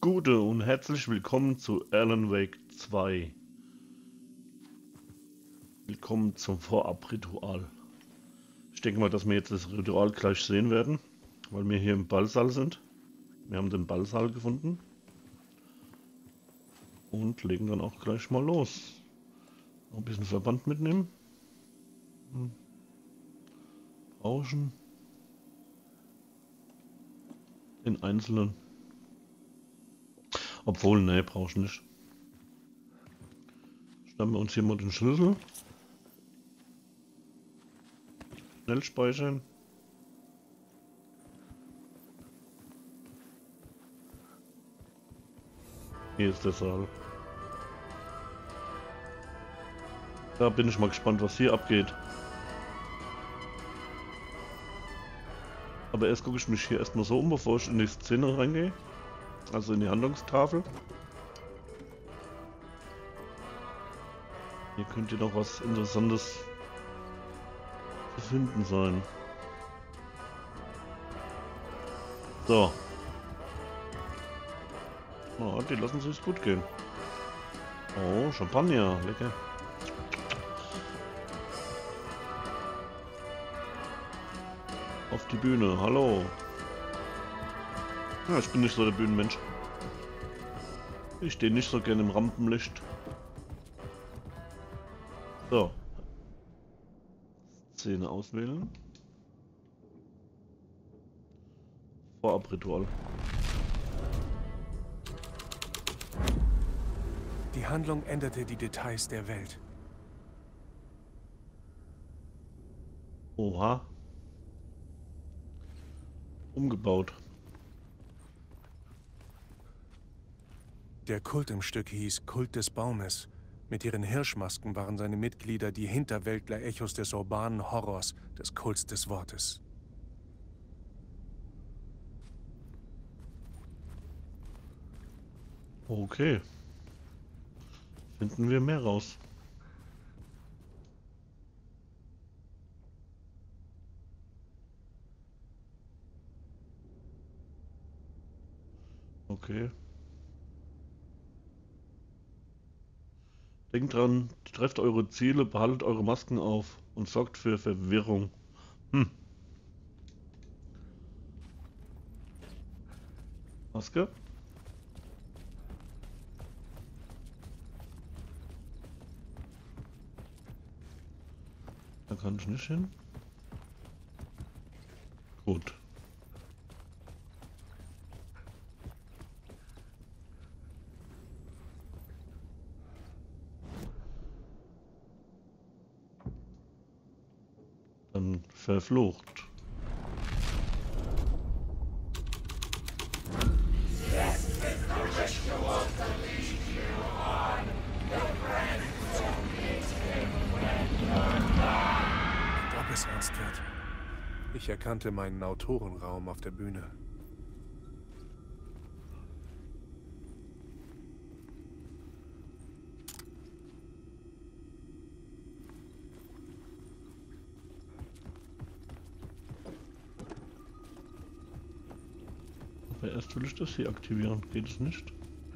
Gute und herzlich willkommen zu Alan Wake 2. Willkommen zum Vorabritual. Ich denke mal, dass wir jetzt das Ritual gleich sehen werden, weil wir hier im Ballsaal sind. Wir haben den Ballsaal gefunden und legen dann auch gleich mal los. Noch ein bisschen Verband mitnehmen. Rauschen. Den einzelnen. Obwohl, ne, brauchst du nicht. Schnappen wir uns hier mal den Schlüssel. Schnell speichern. Hier ist der Saal. Da bin ich mal gespannt, was hier abgeht. Aber erst gucke ich mich hier erstmal so um, bevor ich in die Szene reingehe. Also in die Handlungstafel. Hier könnte noch was Interessantes zu finden sein. So. Oh, die lassen sich's gut gehen. Oh, Champagner, lecker. Auf die Bühne, hallo. Ja, ich bin nicht so der Bühnenmensch. Ich stehe nicht so gerne im Rampenlicht. So. Szene auswählen. Vorabritual. Die Handlung änderte die Details der Welt. Oha. Umgebaut. Der Kult im Stück hieß Kult des Baumes. Mit ihren Hirschmasken waren seine Mitglieder die Hinterwäldler-Echos des urbanen Horrors, des Kults des Wortes. Okay. Finden wir mehr raus. Okay. Denkt dran, trefft eure Ziele, behaltet eure Masken auf und sorgt für Verwirrung. Maske? Da kann ich nicht hin. Gut. Dann verflucht. Ob es ernst wird. Ich erkannte meinen Autorenraum auf der Bühne. Aber erst will ich das hier aktivieren. Geht es nicht?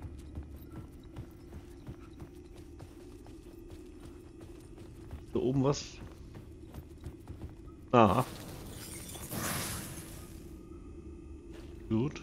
Da oben was? Aha. Gut.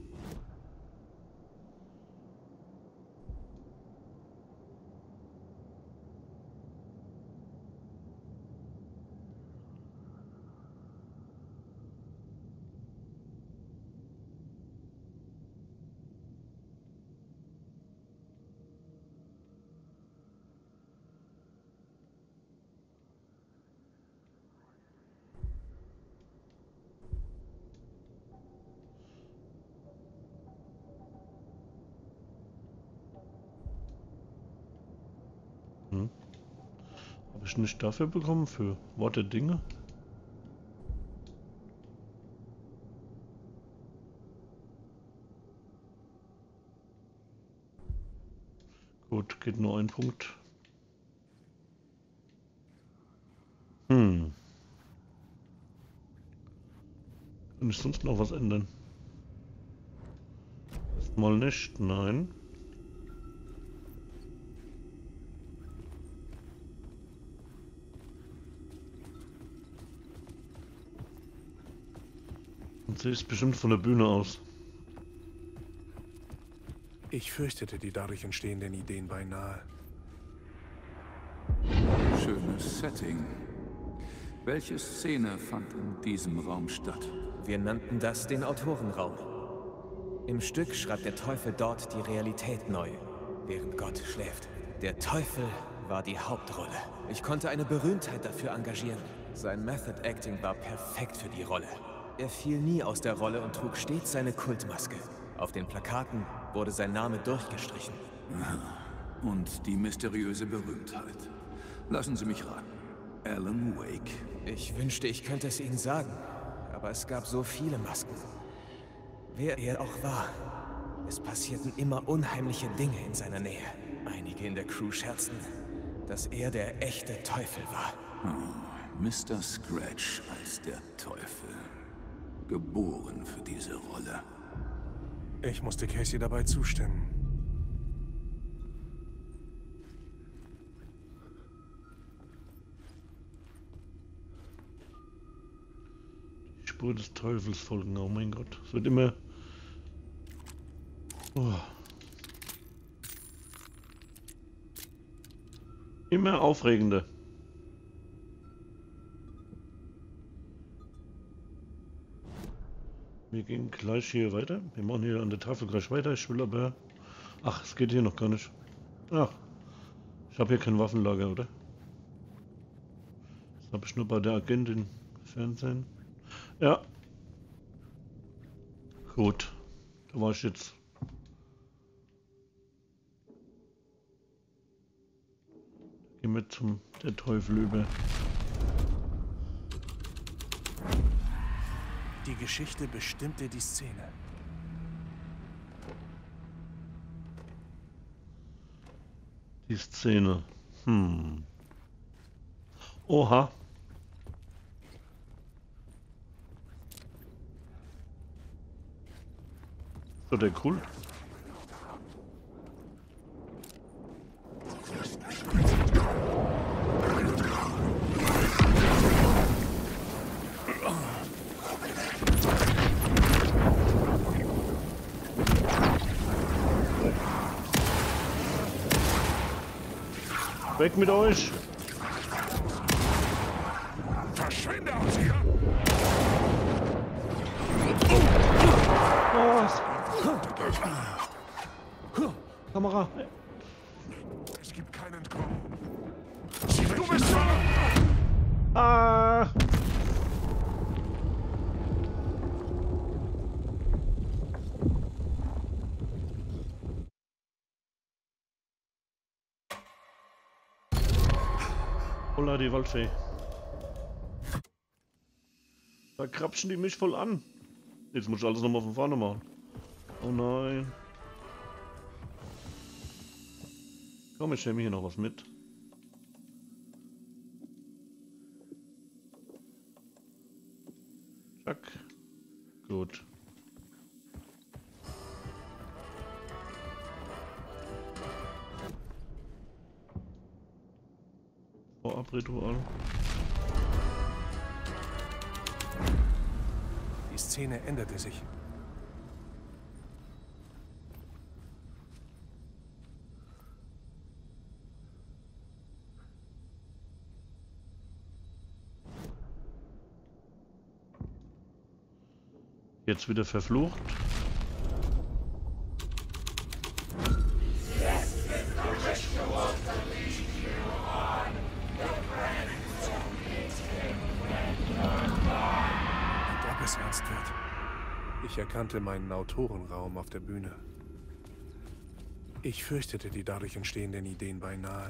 Habe ich nicht dafür bekommen? Für Wort der Dinge? Gut, geht nur ein Punkt. Kann ich sonst noch was ändern? Mal nicht, nein. Und sie ist bestimmt von der Bühne aus. Ich fürchtete die dadurch entstehenden Ideen beinahe. Schönes Setting. Welche Szene fand in diesem Raum statt? Wir nannten das den Autorenraum. Im Stück schreibt der Teufel dort die Realität neu, während Gott schläft. Der Teufel war die Hauptrolle. Ich konnte eine Berühmtheit dafür engagieren. Sein Method Acting war perfekt für die Rolle. Er fiel nie aus der Rolle und trug stets seine Kultmaske. Auf den Plakaten wurde sein Name durchgestrichen. Und die mysteriöse Berühmtheit. Lassen Sie mich raten. Alan Wake. Ich wünschte, ich könnte es Ihnen sagen, aber es gab so viele Masken. Wer er auch war, es passierten immer unheimliche Dinge in seiner Nähe. Einige in der Crew scherzten, dass er der echte Teufel war. Oh, Mr. Scratch als der Teufel. Geboren für diese Rolle. Ich musste Casey dabei zustimmen. Die Spur des Teufels folgen, oh mein Gott. Es wird immer... Oh. Immer aufregender. Wir gehen gleich hier weiter. Wir machen hier an der Tafel gleich weiter. Ich will aber... Ach, es geht hier noch gar nicht. Ach, ich habe hier kein Waffenlager, oder? Das habe ich nur bei der Agentin Fernsehen. Ja. Gut. Da war ich jetzt. Gehen wir zum der Teufel über. Die Geschichte bestimmte die Szene. Die Szene. Oha. So, der cool. Weg mit euch! Verschwinde aus hier! Was? Kamera! Es gibt kein Entkommen. Du bist dran! Ah! Holla, die Waldfee. Da krapschen die mich voll an. Jetzt muss ich alles nochmal von vorne machen. Oh nein. Komm, ich stelle mir hier noch was mit. Zack. Gut. Vorabritual. Die Szene änderte sich. Jetzt wieder verflucht. Und ob es ernst wird. Ich erkannte meinen Autorenraum auf der Bühne. Ich fürchtete die dadurch entstehenden Ideen beinahe.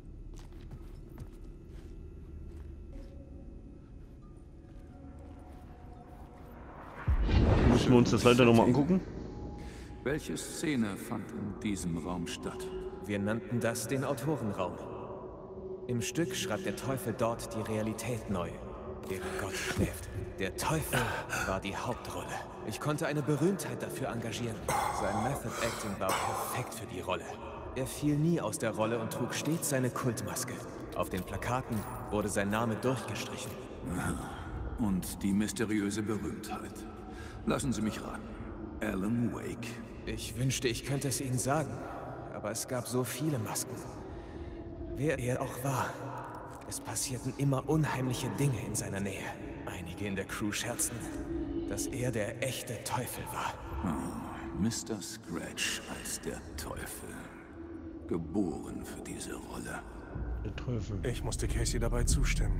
Müssen wir uns das leider nochmal angucken? Welche Szene fand in diesem Raum statt? Wir nannten das den Autorenraum. Im Stück schreibt der Teufel dort die Realität neu, während Gott schläft. Der Teufel war die Hauptrolle. Ich konnte eine Berühmtheit dafür engagieren. Sein Method Acting war perfekt für die Rolle. Er fiel nie aus der Rolle und trug stets seine Kultmaske. Auf den Plakaten wurde sein Name durchgestrichen. Und die mysteriöse Berühmtheit. Lassen Sie mich raten. Alan Wake. Ich wünschte, ich könnte es Ihnen sagen, aber es gab so viele Masken. Wer er auch war, es passierten immer unheimliche Dinge in seiner Nähe. Einige in der Crew scherzten, dass er der echte Teufel war. Mr. Scratch als der Teufel. Geboren für diese Rolle. Der Teufel. Ich musste Casey dabei zustimmen.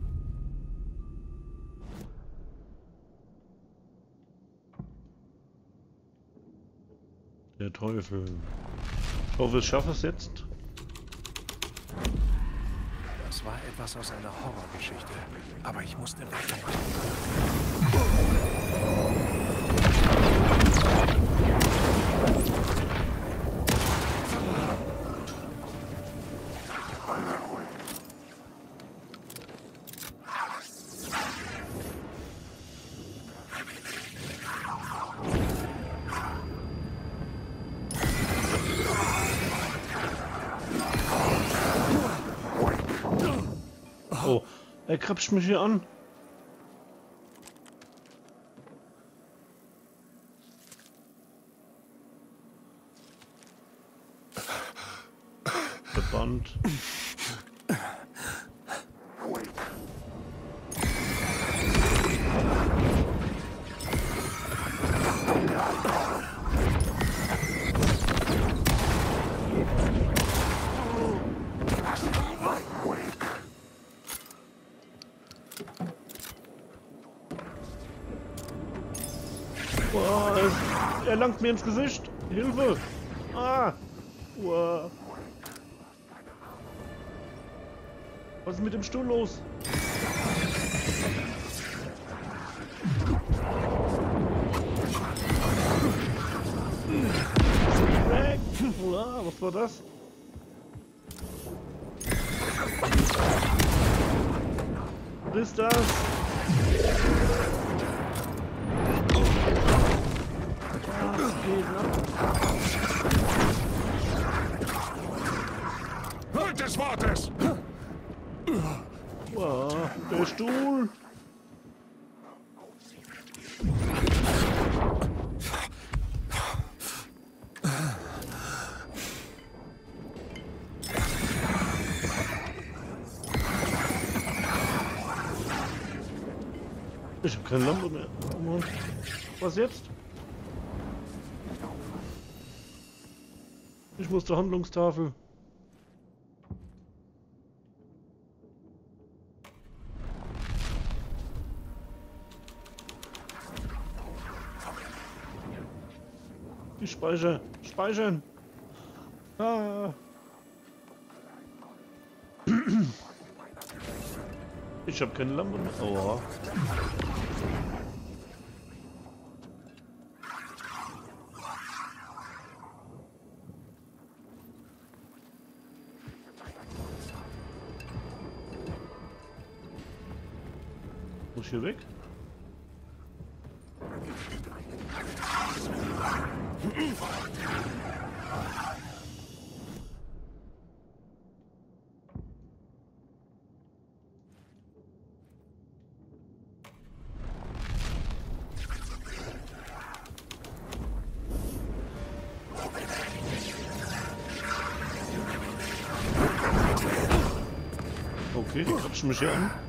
Der Teufel. Ich hoffe, ich schaffe es jetzt. Das war etwas aus einer Horrorgeschichte. Aber ich musste weitermachen. Oh, er krapscht mich hier an. Verband. Boah, er langt mir ins Gesicht. Hilfe! Ah! Wow. Was ist mit dem Stuhl los? Weg! Wow, was war das? Was ist das? Halt des Wortes! Wow, der Stuhl! Ich hab keine Lampe mehr. Oh Mann. Was jetzt? Ich muss zur Handlungstafel. Ich speichere. Speichern. Ah. Ich habe keine Lampe mehr. Oh. Muss ich hier weg? Okay, die quatschen mich hier an.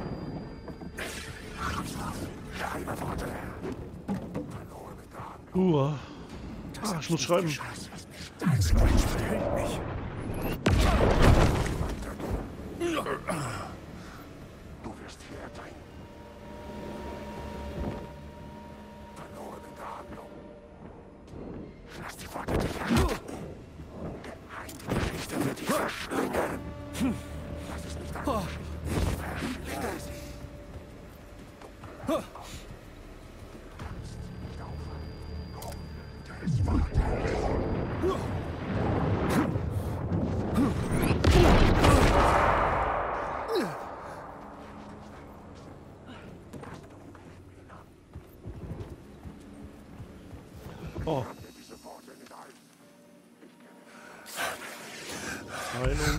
Ich muss schreiben. Scratch verhält mich. Du wirst hier erteilen. Verlorene Handlung. Lass die Worte dich an. Ein Richter wird dich verschlingen. Lass es nicht an. Verschlinge sie. Oh. Heilung.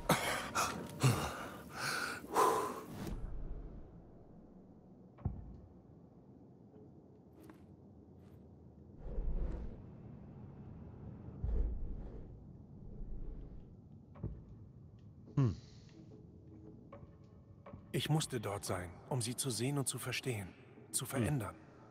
Ich musste dort sein, um sie zu sehen und zu verstehen, zu verändern.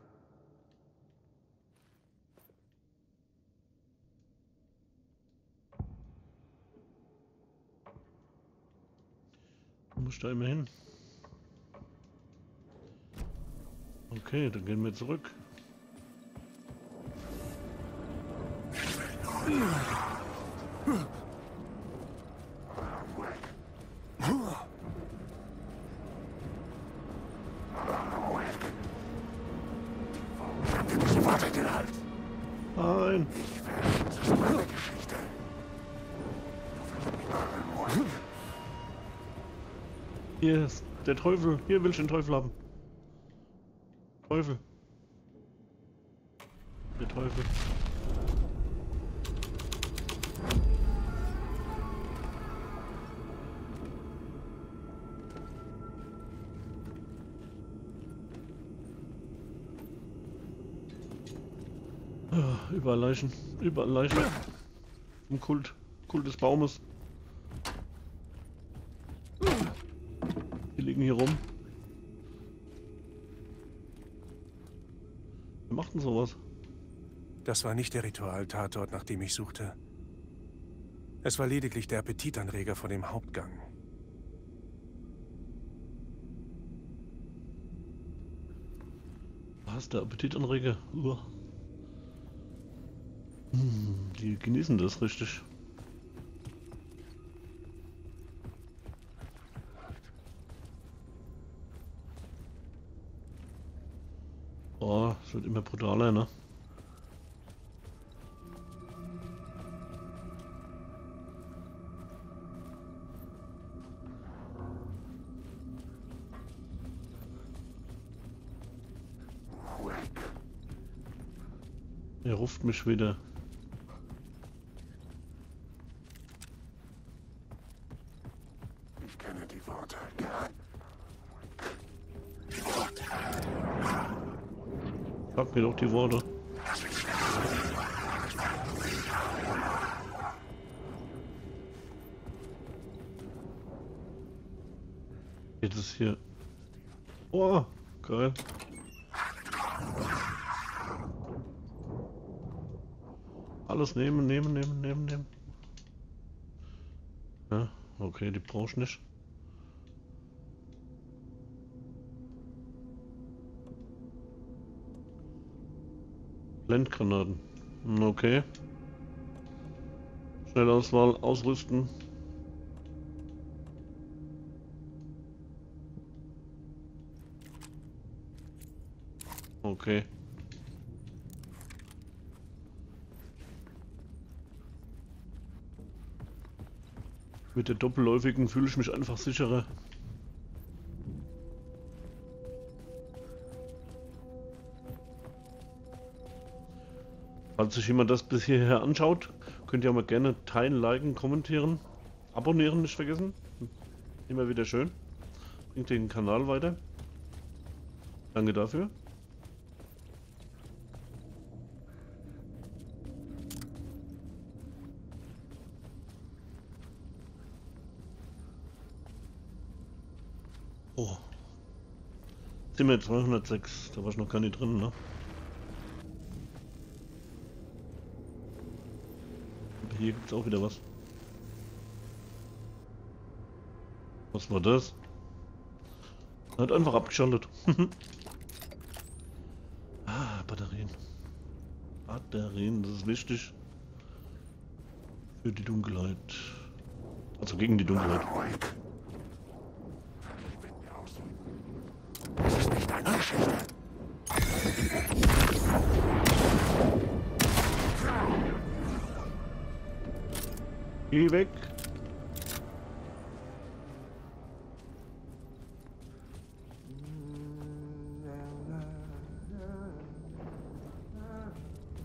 Du musst da immer hin. Okay, dann gehen wir zurück. Nein. Hier ist der Teufel. Hier will ich den Teufel haben. Teufel. Der Teufel. Überall Leichen. Überall Leichen. Im Kult des Baumes. Die liegen hier rum. Wer macht denn sowas? Das war nicht der Ritualtatort, nach dem ich suchte. Es war lediglich der Appetitanreger vor dem Hauptgang. Was, der Appetitanreger? Die genießen das richtig. Oh, es wird immer brutaler, ne? Er ruft mich wieder. Ich kenne die Worte. Sag mir doch die Worte. Geht es hier? Oh, geil. Alles nehmen. Ja, okay, die brauche ich nicht. Blendgranaten. Okay. Schnellauswahl ausrüsten. Okay. Mit der doppelläufigen fühle ich mich einfach sicherer. Falls sich jemand das bis hierher anschaut, könnt ihr auch mal gerne teilen, liken, kommentieren, abonnieren nicht vergessen. Immer wieder schön. Bringt den Kanal weiter. Danke dafür. Oh. Zimmer 206, da war ich noch gar nicht drin, ne? Aber hier gibt's auch wieder was. Was war das? Er hat einfach abgeschaltet. Ah, Batterien. Batterien, das ist wichtig. Für die Dunkelheit. Also gegen die Dunkelheit. Das ist nicht deine Geschichte. Geh weg.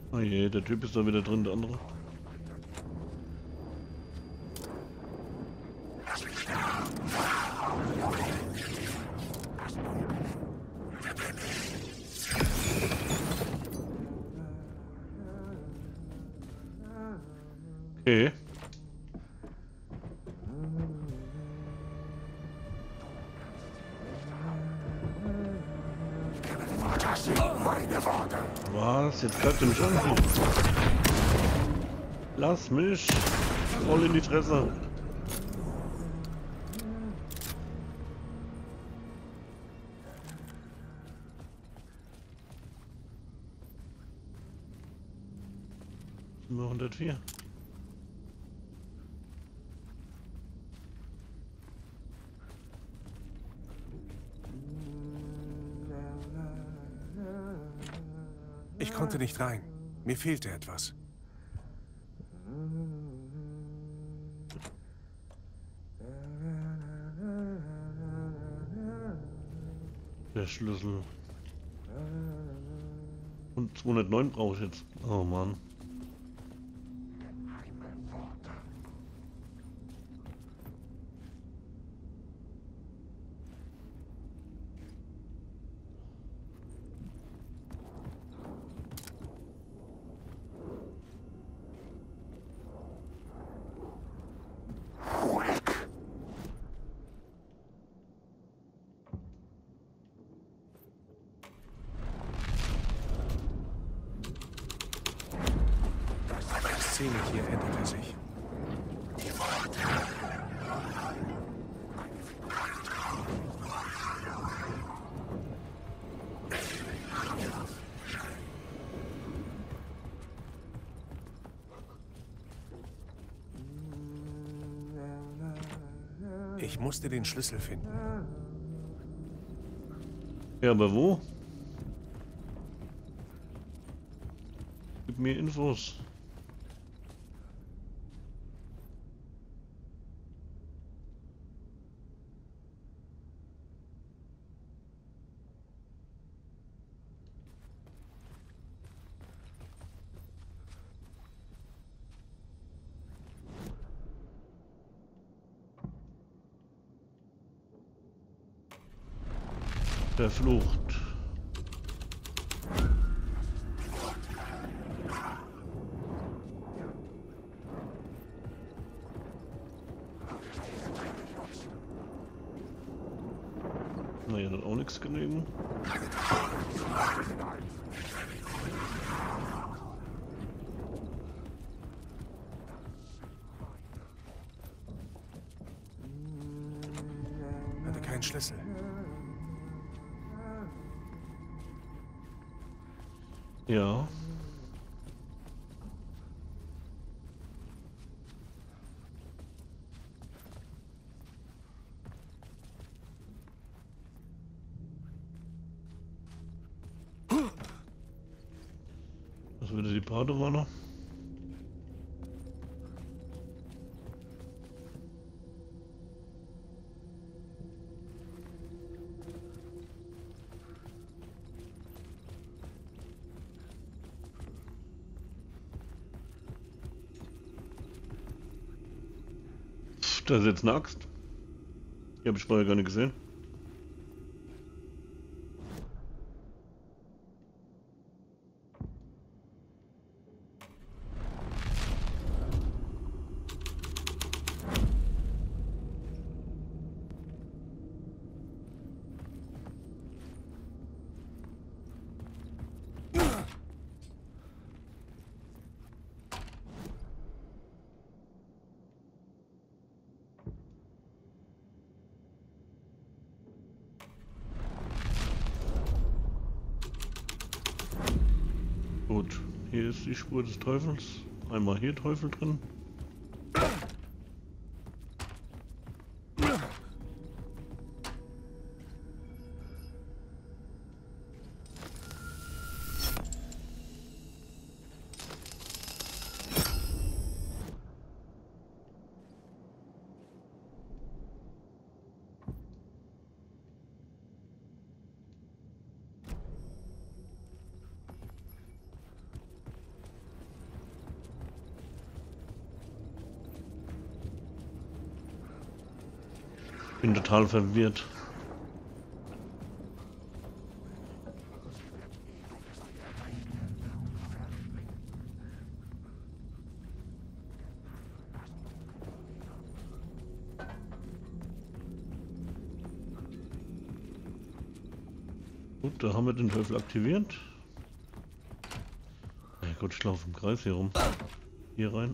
Oh je, der Typ ist da wieder drin, der andere. Okay. Das sind meine Worte. Was? Jetzt greift er mich an. Lass mich. Voll in die Fresse. Nummer 104. Ich konnte nicht rein. Mir fehlte etwas. Der Schlüssel. Und 209 brauche ich jetzt. Oh Mann. Die Szene hier änderte sich. Ich musste den Schlüssel finden. Ja, aber wo? Gib mir Infos. Verflucht. Naja, dann auch nichts genügen. Hatte keinen Schlüssel. Ja. Das wieder die Badewanne. Da ist jetzt eine Axt. Die habe ich vorher gar nicht gesehen. Gut, hier ist die Spur des Teufels. Einmal hier Teufel drin. Bin total verwirrt. Gut, da haben wir den Teufel aktiviert. Ja gut, ich laufe im Kreis hier rum. Hier rein.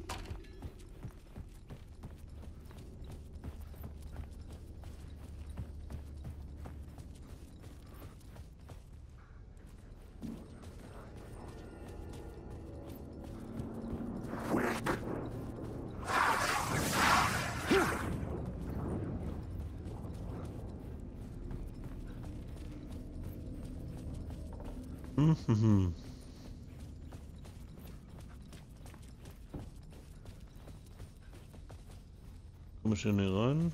Komm ich denn hier rein?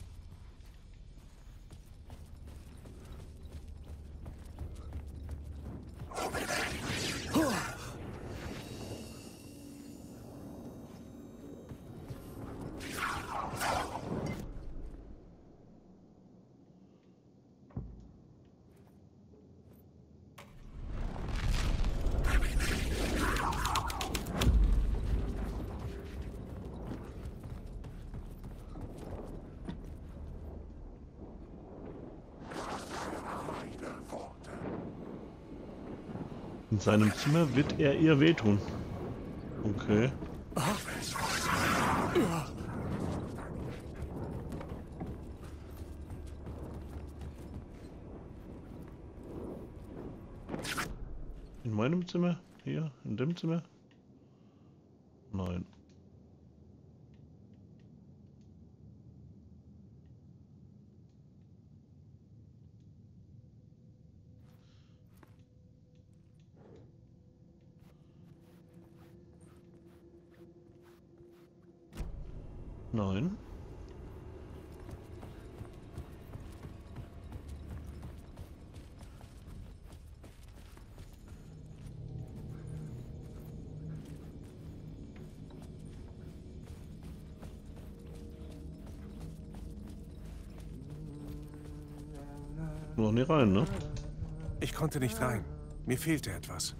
In seinem Zimmer wird er ihr wehtun. Okay. In meinem Zimmer? Hier? In dem Zimmer? Nein. Nein. Noch nicht rein, ne? Ich konnte nicht rein. Mir fehlte etwas.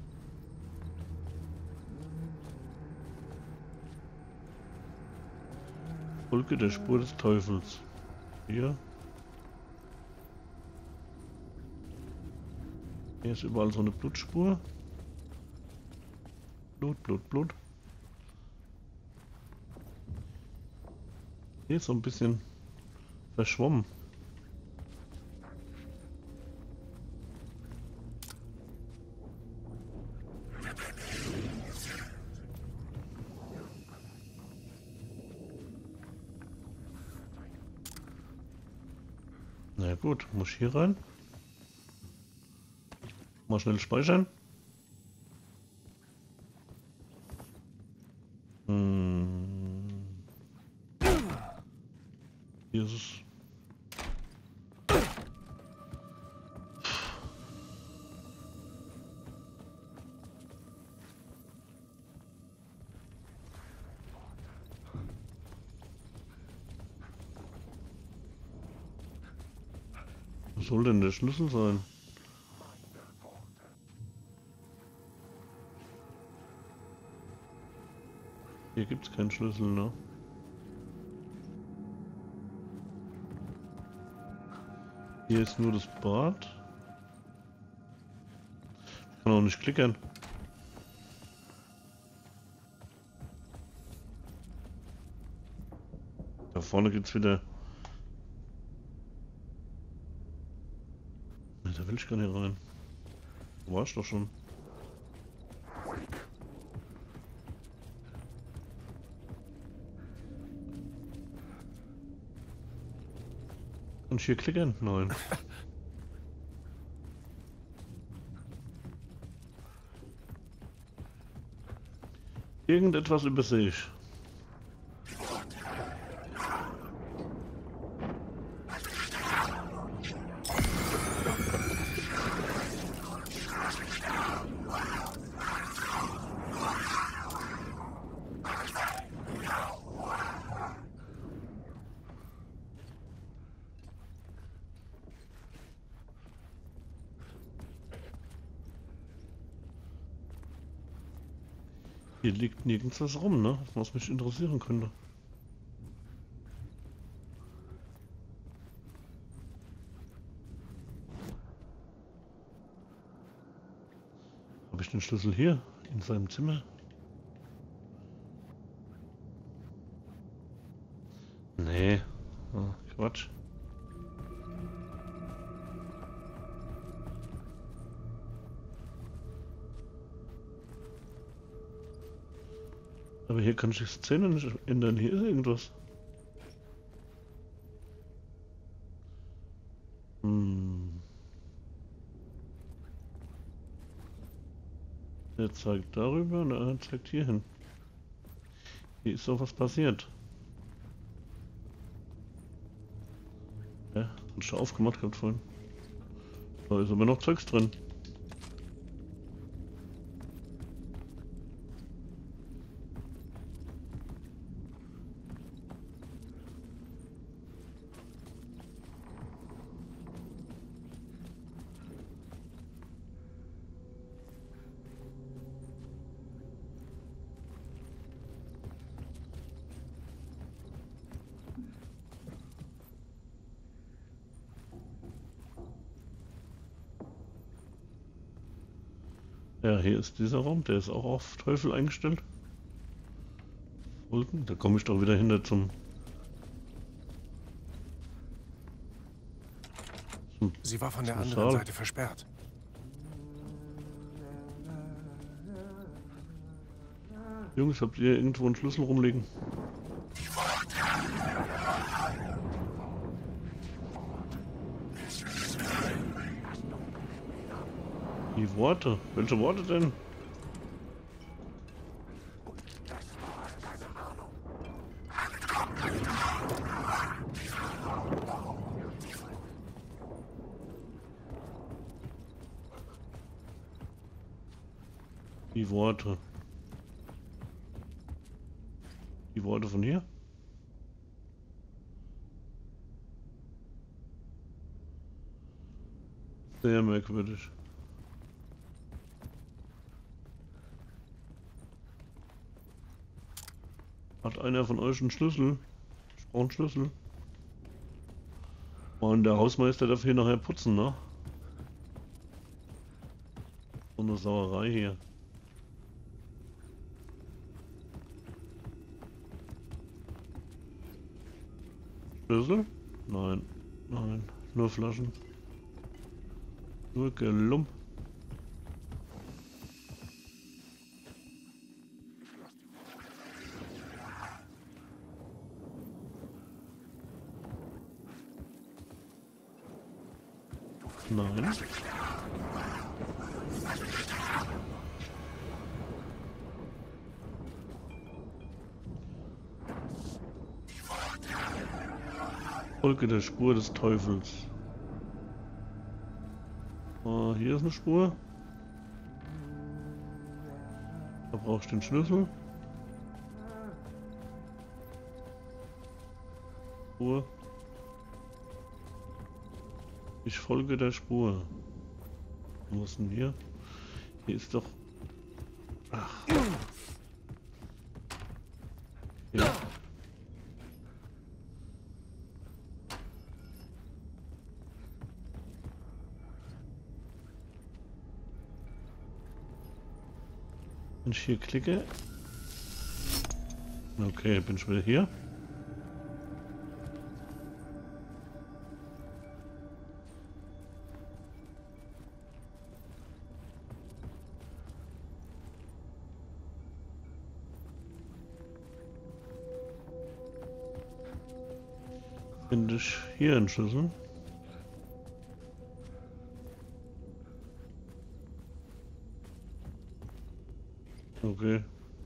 Folge der Spur des Teufels. Hier. Hier ist überall so eine Blutspur. Blut, Blut, Blut. Hier ist so ein bisschen verschwommen. Na gut, muss ich hier rein. Mal schnell speichern. Hier ist es. Was soll denn der Schlüssel sein? Hier gibt es keinen Schlüssel, ne? Hier ist nur das Bad. Ich kann auch nicht klicken. Da vorne geht's wieder. Ne, da will ich gar nicht rein. Da war ich doch schon. Kann ich hier klicken? Nein. Irgendetwas übersehe ich. Hier liegt nirgends was rum, ne? Was mich interessieren könnte. Habe ich den Schlüssel hier in seinem Zimmer? Nee. Ah, Quatsch. Aber hier kann ich die Szene nicht ändern. Hier ist irgendwas. Der zeigt darüber und er zeigt hier hin. Hier ist doch was passiert. Ja, hat schon aufgemacht gehabt vorhin. Da ist aber noch Zeugs drin. Ja, hier ist dieser Raum, der ist auch auf Teufel eingestellt. Unten, da komme ich doch wieder hinter zum Sie war von der zum anderen Saal. Seite versperrt. Jungs, habt ihr irgendwo einen Schlüssel rumliegen? Die Worte. Welche Worte denn? Die Worte. Die Worte von hier? Sehr merkwürdig. Hat einer von euch einen Schlüssel? Ich brauche einen Schlüssel. Und der Hausmeister darf hier nachher putzen, ne? So eine Sauerei hier. Schlüssel? Nein, nein, nur Flaschen. Nur Gelump. Nein. Folge der Spur des Teufels. Hier ist eine Spur. Da brauche ich den Schlüssel. Spur. Ich folge der Spur. Wo ist denn hier? Hier ist doch... Ach. Ja. Wenn ich hier klicke... Okay, bin ich wieder hier. Finde ich hier einen Schlüssel. Okay.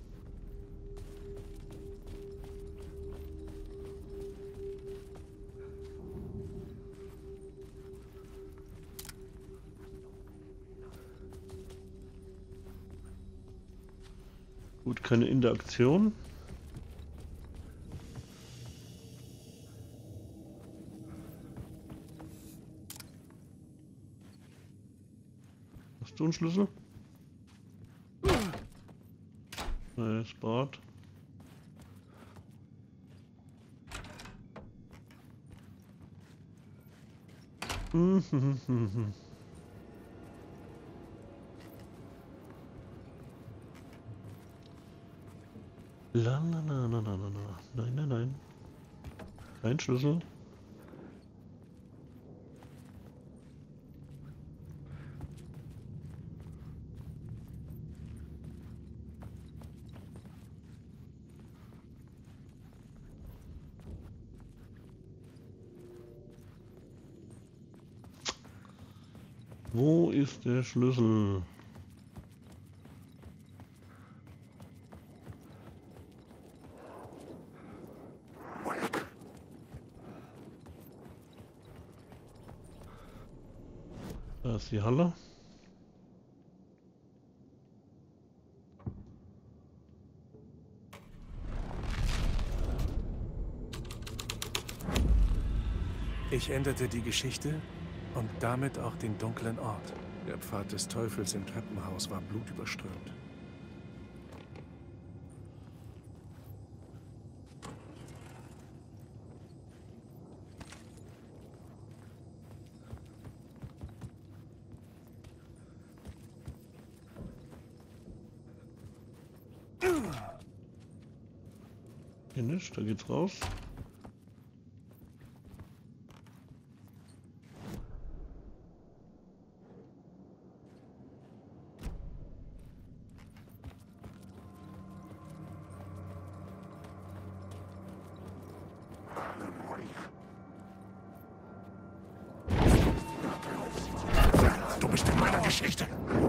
Gut, keine Interaktion. Hast du einen Schlüssel? Nee. Bad. La la la la la la la. Nein, nein, nein. Kein Schlüssel. Wo ist der Schlüssel? Da ist die Halle. Ich änderte die Geschichte und damit auch den dunklen Ort. Der Pfad des Teufels im Treppenhaus war blutüberströmt. Hier nicht, da geht's raus. Du bist in meiner Geschichte.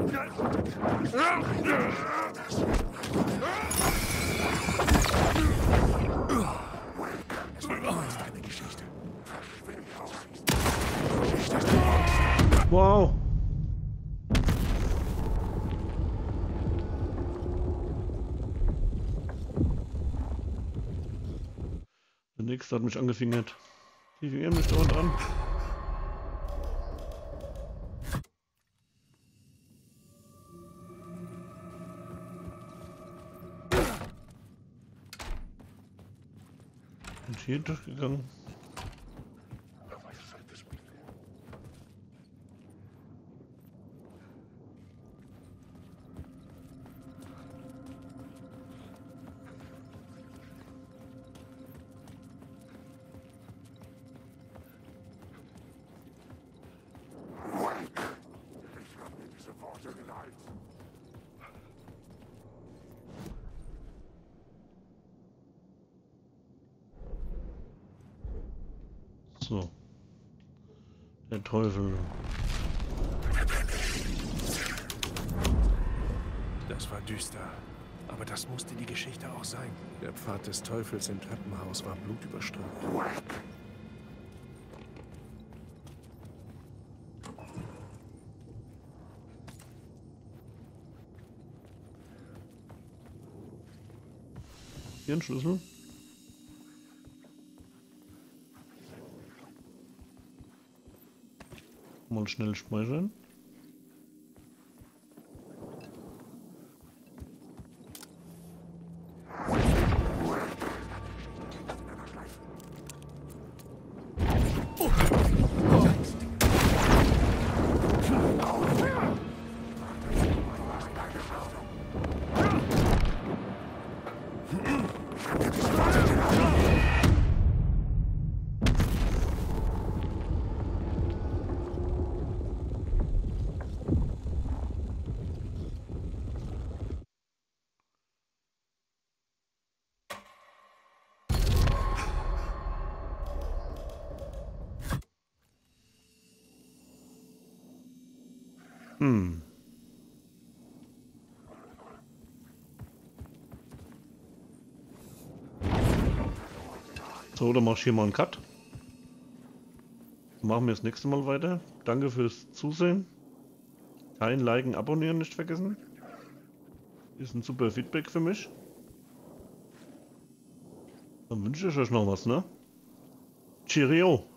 Es war deine Geschichte. Verschwinde aus. Wow! Der nächste hat mich angefingert. Die fingern mich dauernd an. Und hier durchgegangen. Ich habe mir diese Worte geleitet. So. Der Teufel. Das war düster. Aber das musste die Geschichte auch sein. Der Pfad des Teufels im Treppenhaus war blutüberströmt. Hier ein Schlüssel. Mal schnell speichern. So, dann mach ich hier mal einen Cut. Machen wir das nächste Mal weiter. Danke fürs Zusehen. Kein Liken, Abonnieren nicht vergessen. Ist ein super Feedback für mich. Dann wünsche ich euch noch was, ne? Cheerio!